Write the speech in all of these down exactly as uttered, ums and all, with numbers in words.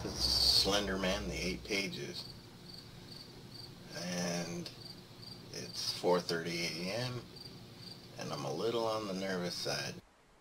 It's Slender Man, the eight pages. And it's four thirty a m and I'm a little on the nervous side.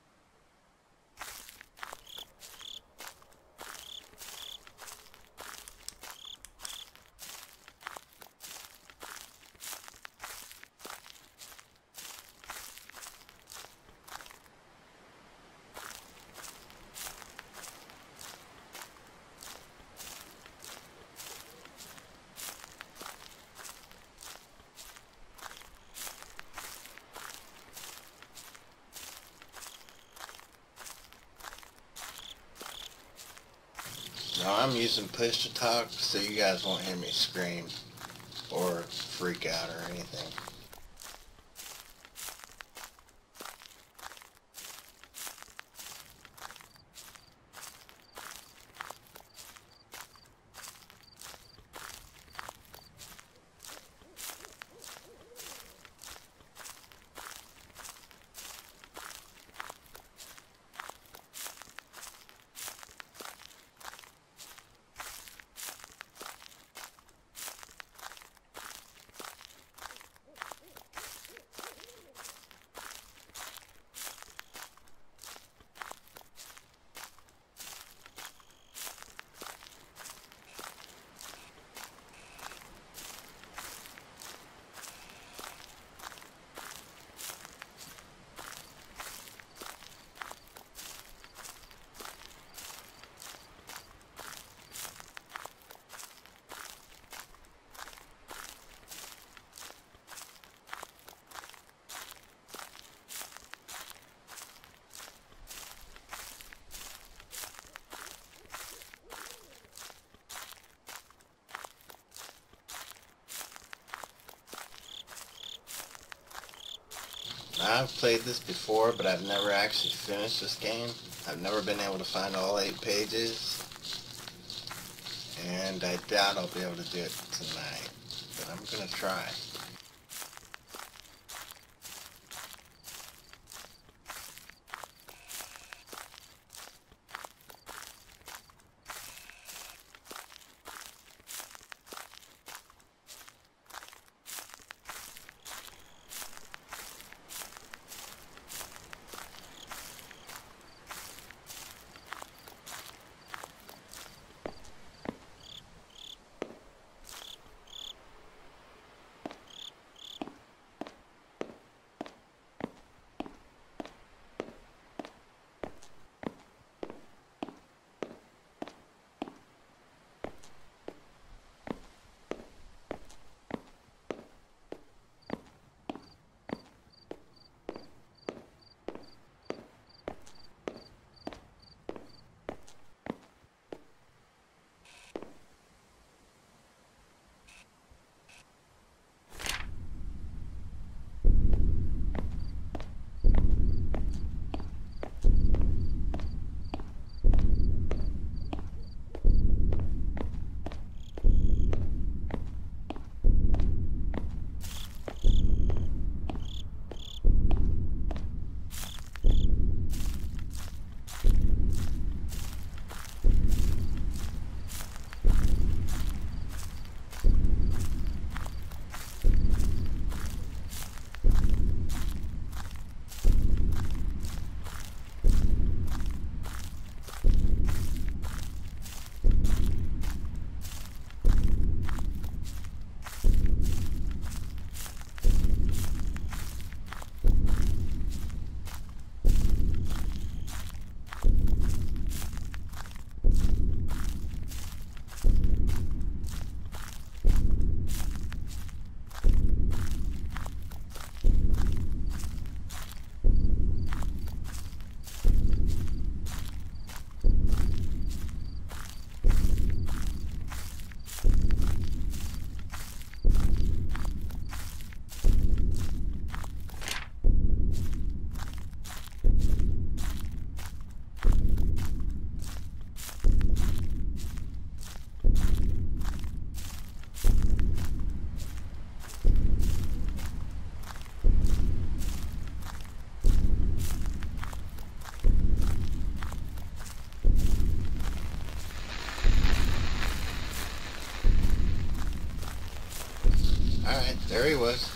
Now I'm using push to talk so you guys won't hear me scream or freak out or anything. Now, I've played this before, but I've never actually finished this game. I've never been able to find all eight pages, and I doubt I'll be able to do it tonight, but I'm gonna try. was.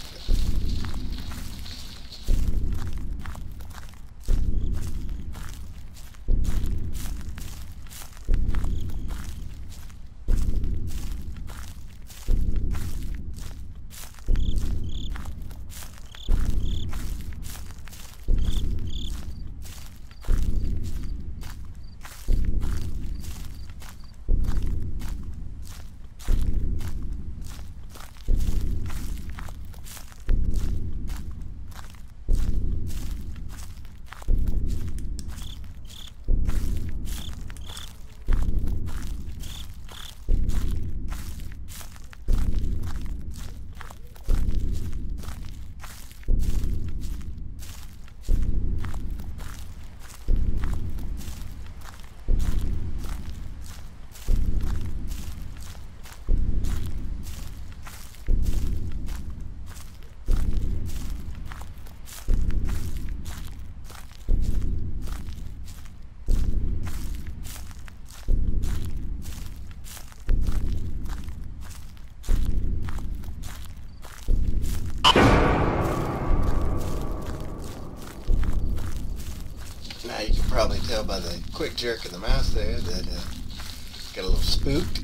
Now you can probably tell by the quick jerk of the mouse there that uh, got a little spooked.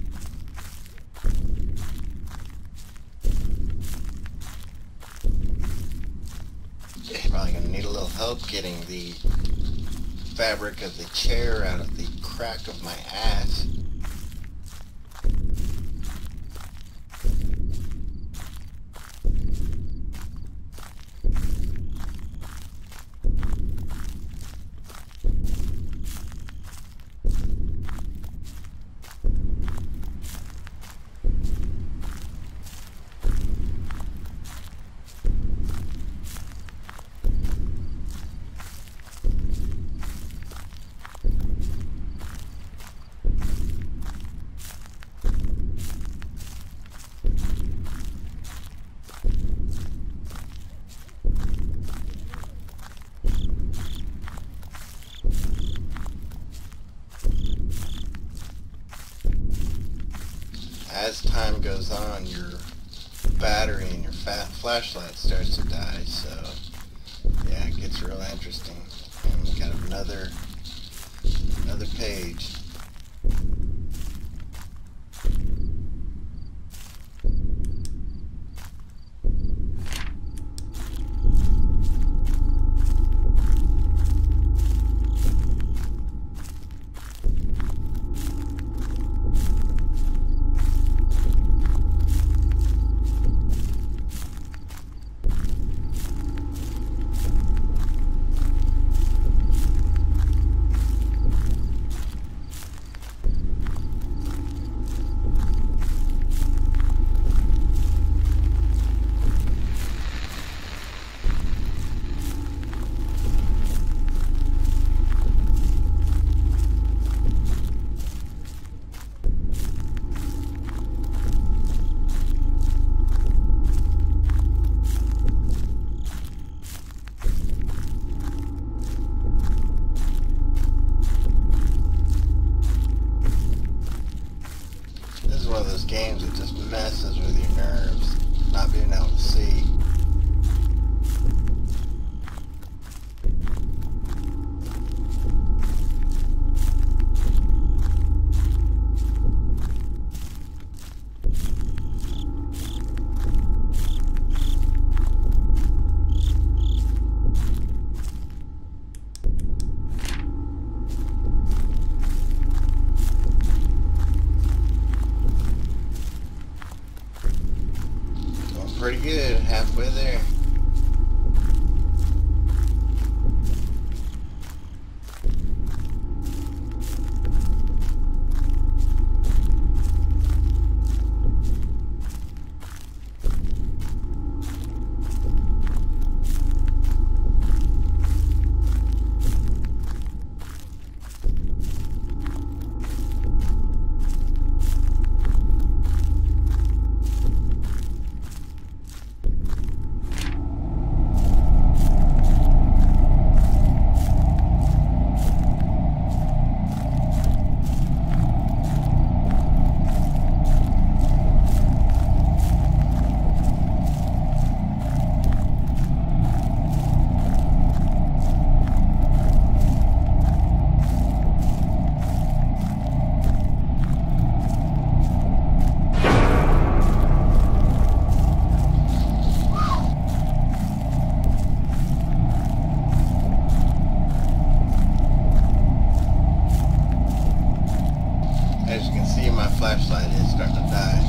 You're probably going to need a little help getting the fabric of the chair out of the crack of my ass. As time goes on, your battery in your fat flashlight starts to die, so yeah, it gets real interesting. And we got another another page. One of those games that just messes with your nerves, not being able to see. Pretty good, halfway there. flashlight is starting to die.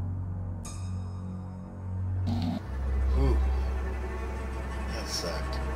Whew. That sucked.